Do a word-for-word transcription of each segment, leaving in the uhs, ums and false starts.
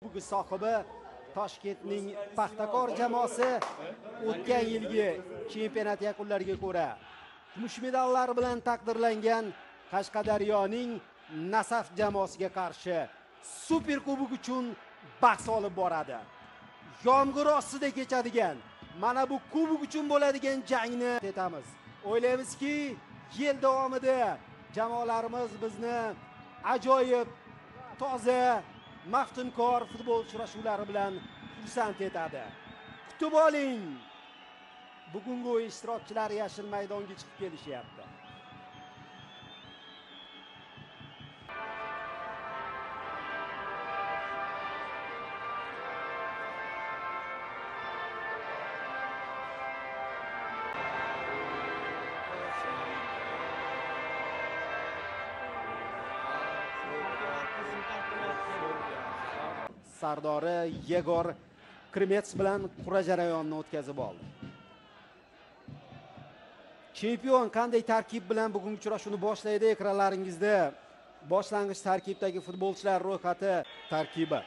Kubogi sohibi Toshkentning Paxtakor jamoasi o'tgan yilgi chempionat yakunlariga ko'ra kumush medallar bilan taqdirlangan Qashqadaryoning Nasaf jamoasiga qarshi Super Kubok uchun bahs olib boradi. Yomg'ir ostida kechadigan mana bu kubok uchun bo'ladigan jangni etamiz. O'ylaymizki, yil davomida jamoalarimiz bizni ajoyib, toza, maftunkor futbol uchrashuvlari bilan xursand etadi. Kutib oling. Bugungi o'yin ishtirokchilari yashil maydonga chiqib kelishyapti. Sardori Yegor Krimets bilan qur'a jarayonini o'tkazib oldi. Chempion qanday tarkib bilan bugungi uchrashuvni boshlaydi? Ekranlaringizda boshlang'ich tarkibdagi futbolchilar ro'yxati tarkibi.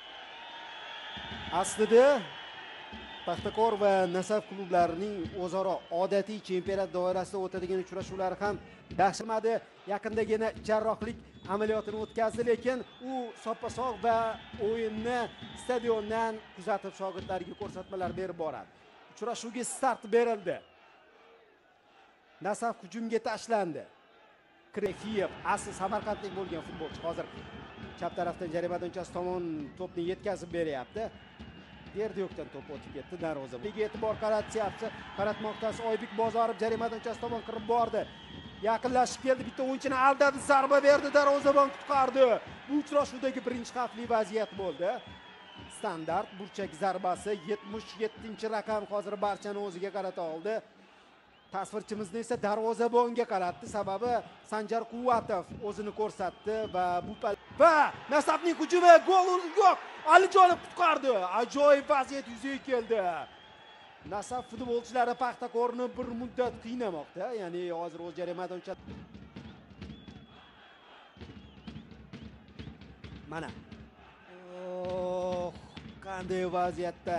Aslida Paxtakor va Nasaf klublarining o'zaro odatiy chempionat doirasida o'tadigan uchrashuvlari ham dahshatmadi. Yaqindagina jarrohlik amaliyotini o'tkazdi, lekin u soppa-sog' va o'yinni stadiondan kuzatib shogirdlariga ko'rsatmalar berib boradi. Uchrashuvga start berildi. Nasaf hujumga tashlandi. Krefiyev asli Samarqandlik bo'lgan futbolchi hozir chap tarafdan jarima maydonchasi tomon to'pni yetkazib beryapti. Yerdiyokdan to'p o'tib ketdi darvoza. Liga e'tibor qaratyapti. Qaratmoqdasi Oybek Bozorov jarima maydonchasi tomon kirib bordi. Yaqinlashib keldi, bitta o'yinchini aldadi, zarba berdi, darvozabon qutqardi. Bu uchrashuvdagi birinchi xavfli vaziyat bo'ldi. Standart burchak zarbasi yetmish yettinchi raqam hozir barchani o'ziga qarata oldi. Tasvirchimizni esa darvozabonga qaratdi, sababi Sanjar Quvvatov o'zini ko'rsatdi va bu va Nasafning hujumi gol yo'q. Alijonov qutqardi. Ajoyib vaziyat yuzaga keldi. Nasaf futbolchilari Paxtakorni bir muddat qiynamoqda. Ya'ni hozir o'z jarima maydonchasi. Mana. Oh, qanday vaziyatda.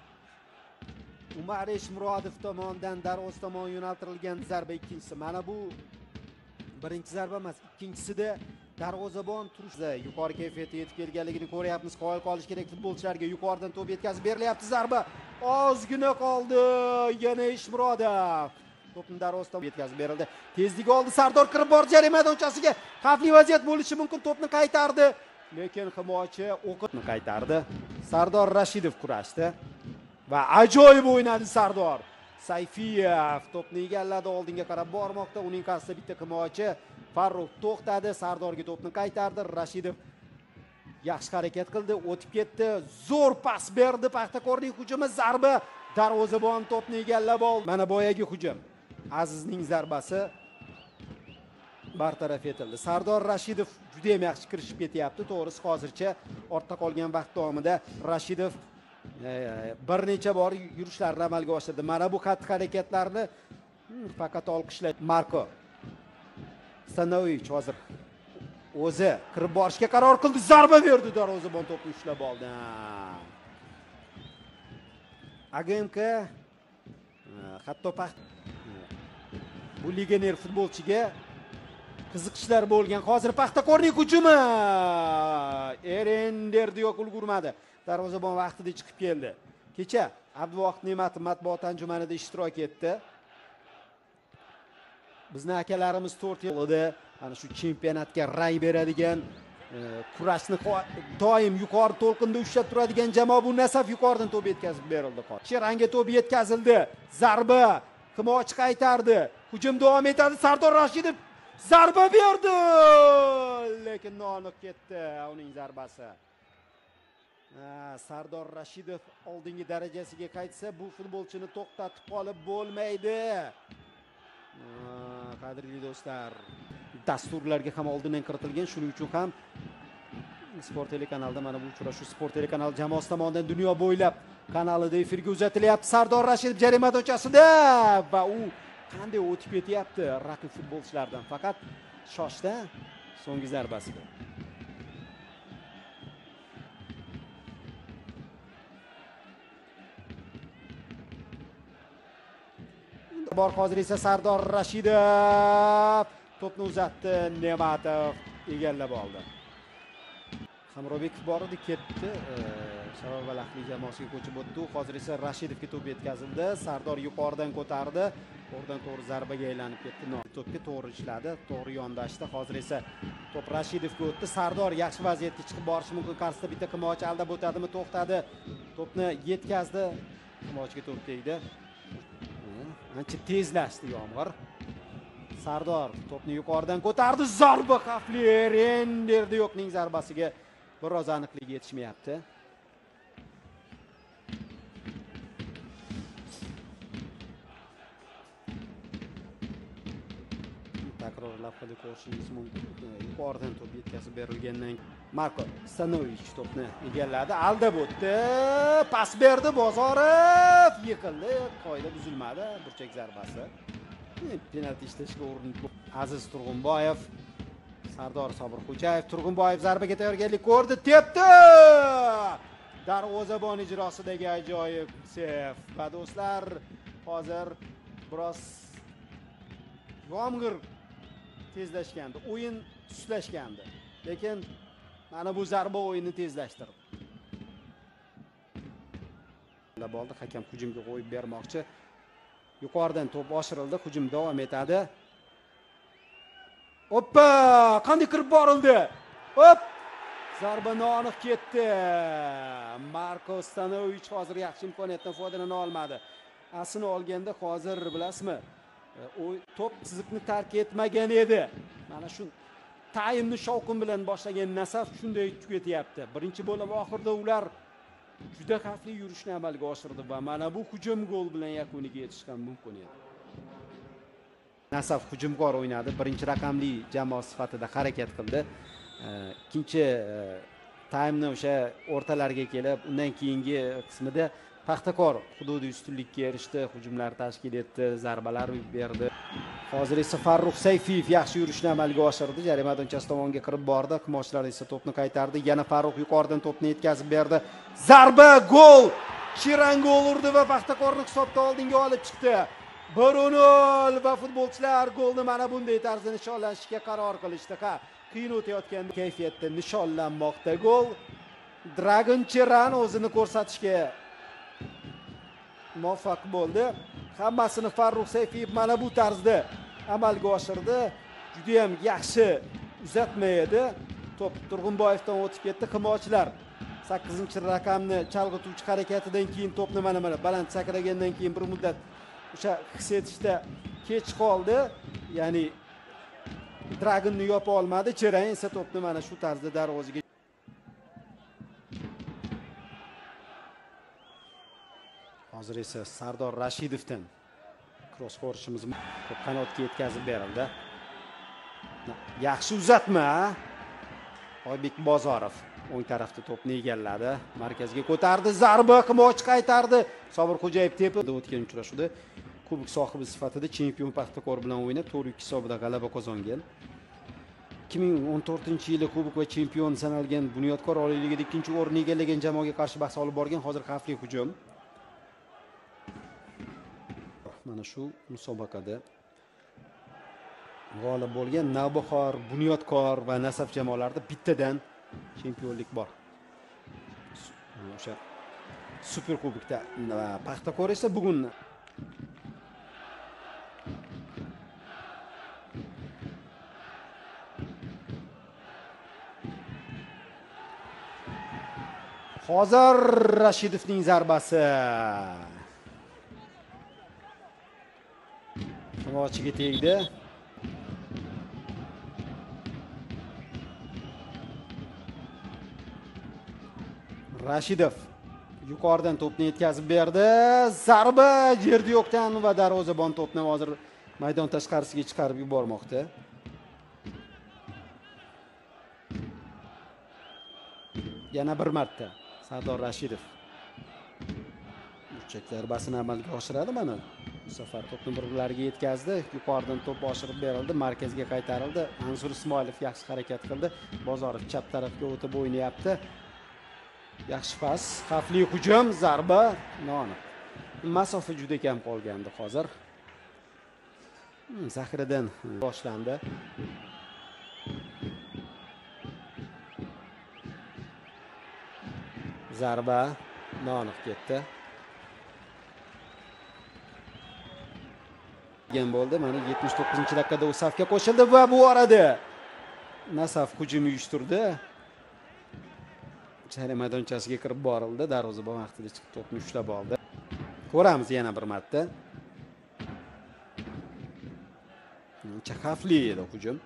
Umar Eshmurodov tomonidan darvoza tomon yo'naltirilgan zarba ikkinchisi. Mana bu birinchi zarba emas, ikkinchisida darvozabon turishda yuqori kayfiyatga yetib kelganligini ko'ryapmiz. Qoyil qolish kerak futbolchilarga. Yuqoridan to'p yetkazib berilyapti, zarba ozgina qoldi. Yana Eshmurodov to'pni darvoza tomon yetkazib berildi. Tezlik oldi, Sardor kirib bordi jarima maydonchasiga. Xavfli vaziyat bo'lishi mumkin, to'pni qaytardi, lekin himoyachi o'qitni qaytardi. Sardor Rashidov kurashdi va ajoyib o'ynadi Sardor. Sayfiyev to'pni egalladi, oldinga qarab bormoqda. Uning qarshisida bitta himoyachi Farruh to'xtadi, Sardorga to'pni qaytardi. Rashidov yaxshi harakat qildi, o'tib ketdi. Zo'r pas berdi Paxtakorning hujumi, zarba, darvozabon to'pni egallab oldi. Mana boyagi hujum. Azizning zarbasi bartaraf etildi. Sardor Rashidov juda ham yaxshi kirishib ketyapti. To'g'risi hozircha ortda qolgan vaqt davomida Rashidov bir necha bor yurishlarni amalga oshirdi. Mana bu xatti harakatlarni faqat olqishlaydi. Marko Stanoyevich hozir o'zi kirib borishga qaror qildi, zarba berdi, darvozabon to'pni ushlab oldi. A G M K hatto bu legioner futbolchiga qiziqishlar bo'lgan. Hozir Paxtakorning hujumi. Erenderdi yo'q, ulgurmadi. Darvozabon vaqtida chiqib keldi. Kecha Abduvohid Ne'matov matbuot anjumanida ishtirok etdi. Bizning akalarimiz to'rt yilda ana shu chempionatga rang beradigan, kurashni doim yuqori to'lqinda ushlab turadigan jamoa bu Nasaf. Yuqoridan to'p yetkazib berildi. Sheranga to'p yetkazildi. Zarba, himoyachi qaytardi. Hujum davom etadi. Sardor Rashidov zarba berdi, lekin noaniq ketdi uning zarbasi. Sardor Rashidov oldingi darajasiga qaytsa, bu futbolchini to'xtatib qolib bo'lmaydi. Qadrli do'stlar, dasturlarga ham oldindan kiritilgan, shuning uchun ham Sport telekanalida mana bu uchrashuv Sport telekanali jamoasi tomonidan dunyo bo'ylab kanalida efirga uzatilyapti. Sardor Rashidov jarima maydonchasida va u qanday o'tib ketyapti raqib futbolchilardan. Faqat shoshda so'nggi zarbasi. bor. Hozir esa Sardor Rashidov to'pni uzatdi. Ne'matov egallab oldi. Hamrobekov bor edi, ketdi. Shabab Alaxli jamoasiga ko'chib o'tdi. Hozir esa Rashidovga to'p yetkazildi. Sardor yuqoridan ko'tardi. O'rdan to'g'ri zarbaga aylanib ketdi. To'pga to'g'ri ishladi, to'g'ri yondashdi. Hozir esa to'p Rashidovga o'tdi. Sardor yaxshi vaziyatga chiqib borishi mumkin. Qarshisida bitta himoyachi aldab o'tadimi? To'xtadi. To'pni yetkazdi. Himoyachiga to'p tegdi. Ancha tezlashdi Yomg'ir. Sardor to'pni yuqoridan ko'tardi. Zarba xavfli. Renderdi yo'qning zarbasiga biroz aniqlik yetishmayapti. Takrorlab qilib ko'rishingiz mumkin. Yuqoridan to'p yetkazib berilgandan Marko Stanovich to'pni egalladi, aldab o'tdi, pas berdi Bozorov, yiqildi, qoida buzilmadi, burchak zarbasi. Penalti ishlashga urinib Aziz Turg'unboyev, Sardor Sobirxo'jayev, Turg'unboyev zarbaga tayyorgarlik ko'rdi, tepdi! Darvozabon ijrosidagi ajoyib sef. Va do'stlar, hozir biroz Yomg'ir tezlashgandi, o'yin sustlashgandi. Lekin mana bu zarba o'yinni tezlashtirdi. Bo'ldi, hakam hujumga qo'yib bermoqchi. Yuqoridan to'p oshirildi, hujum davom etadi. Hoppa! Qanday kirib borildi? Hop! Zarba noaniq ketdi. Marko Stanovich hozir yaxshi imkoniyatdan foydalana olmadi. Asini olganda hozir bilasizmi? O to'p chiziqni tark etmagan edi. Mana shu taymni shovqin bilan boshlagan Nasaf shunday tugatyapti. Birinchi bo'lim oxirida ular juda xavfli yurishni amalga oshirdi va mana bu hujum gol bilan yakuniga yetish ham mumkin edi. Nasaf hujumkor o'ynadi, birinchi raqamli jamoa sifatida harakat qildi. Ikkinchi taymni o'sha o'rtalarga kelib, undan keyingi qismida Paxtakor hududiy ustunlikka erishdi, hujumlar tashkil etdi, zarbalar berdi. Hozir esa Farruh Sayfiyev yaxshi yurishni amalga oshirdi, jarima maydonchasi tomonga kirib bordi, himoyachilar esa to'pni qaytardi. Yana Farruh yuqoridan to'pni yetkazib berdi. Zarba, gol! Chiran gol urdi va Paxtakorni hisobda oldinga olib chiqdi. bir nol va futbolchilar golni mana bunday tarzda nishonlashga qaror qilishdi. Ha, qiyin o'tayotgan kayfiyatda nishonlanmoqda gol. Dragon Chiran o'zini ko'rsatishga muvaffaq bo'ldi. Hammasini Farruh Sayfiyev mana bu tarzda amalga oshirdi. Juda ham yaxshi uzatma edi. To'p Turg'unboyevdan o'tib ketdi. Himoyachilar sakkizinchi raqamni chalg'ituvchi harakatidan keyin to'pni mana mana baland sakragandan keyin bir muddat o'sha his etishda kech qoldi. Ya'ni Dragonni yopa olmadi. Chiran esa to'pni mana shu tarzda darvozaga Hozir esa Sardor Rashidovdan cross ko'rishimiz mumkin. Qanotga yetkazib berildi. Yaxshi uzatma. Oybek Bozorov o'ng tarafda to'pni egalladi, markazga ko'tardi, zarba himoyachi qaytardi. Sobirxo'jayev tepib o'tgan uchrashuvda kubok sohibi sifatida chempion Paxtakor bilan o'ynab to'rt ikki hisobida g'alaba qozongan. ikki ming o'n to'rtinchi yili kubok va chempion sanalgan Bunyodkor Oliy Ligada ikkinchi o'rinni egallagan jamoaga qarshi bahs olib borgan, hozir xavfli hujum. Mana shu musobaqada g'olib bo'lgan Navbahor, Bunyodkor va Nasaf jamoalarida bittadan chempionlik bor. O'sha super kubokda Paxtakor esa bugun hozir Rashidovning zarbasi himoyachiga tegdi. Rashidov yuqoridan to'pni yetkazib berdi. Zarba yerda yo'qdan va darvozabon to'pni hozir maydon tashqarisiga chiqarib yubormoqda. Yana bir marta Sardor Rashidov burchak zarbasini amalga oshiradi. Mana bu safar to'pni birlariga yetkazdi. Yuqoridan to'p oshirib berildi, markazga qaytarildi. Ansur Ismoilov yaxshi harakat qildi. Bozorov chap tarafga o'tib o'ynayapti. Yaxshi pas, xavfli hujum, zarba, noaniq. Masofa juda kam qolgandi hozir. Hmm, Zahiridan boshlandi. Zarba noaniq ketdi. Gen bo'ldi. Mana yetmish to'qqizinchi daqiqada u safga qo'shildi va bu orada Nasaf hujum uyushtirdi. Jarima maydonchasiga kirib borildi. Darvozabon vaqtida chiqib to'pni ushlab oldi. Ko'ramiz yana bir marta. Ancha xavfli edi hujum.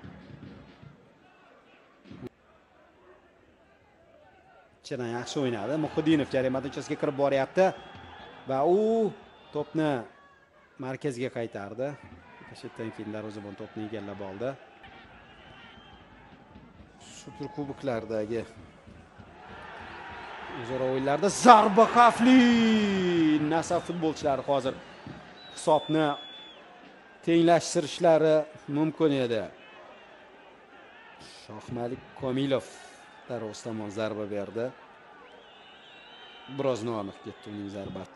Chiran yaxshi o'ynadi. Muhiddinov jarima maydonchasiga kirib boryapti va u to'pni markazga qaytardi. Shundan keyin darvozabon to'pni egallab oldi. Super kuboklardagi o'zaro o'yinlarda zarba xavfli. Nasaf futbolchilari hozir hisobni tenglashtirishlari mumkin edi. Shohmalik Komilov darvoza tomon zarba berdi. Biroz noaniq ketdi uning zarbasi.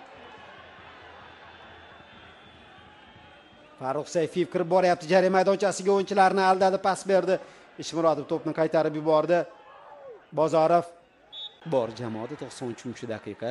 Farruh Sayfiyev kirib boryapti. Jarima maydonchasiga o'yinchilarni aldadi, pas berdi. Ishmurodov to'pni qaytarib yubordi. Bozorov bor jamoada to'qson uchinchi daqiqa.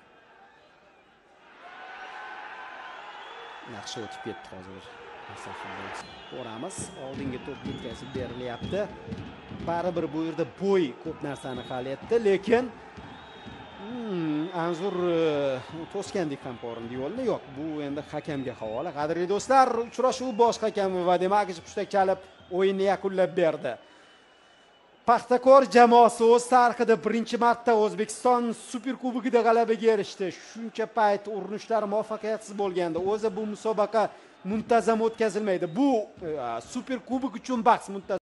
Yaxshi o'tib ketdi hozir. Ko'ramiz, oldinga to'p yetkazib berilyapti. Baribir bu yerda bo'y ko'p narsani hal etdi, lekin hmm, Anzur to'sgandek ham ko'rindi yo'lni. Yo'q, bu endi hakamga havola. Qadrli do'stlar, uchrashuv bosh hakami Vadim Agich pushtak chalib o'yinni yakunlab berdi. Paxtakor jamoasi o'z tarixida birinchi marta O'zbekiston Superkubogida g'alabaga erishdi. Shuncha payt urinishlar muvaffaqiyatsiz bo'lgandi. O'zi bu musobaqa muntazam o'tkazilmaydi. Bu Superkubok uchun bahs muntazam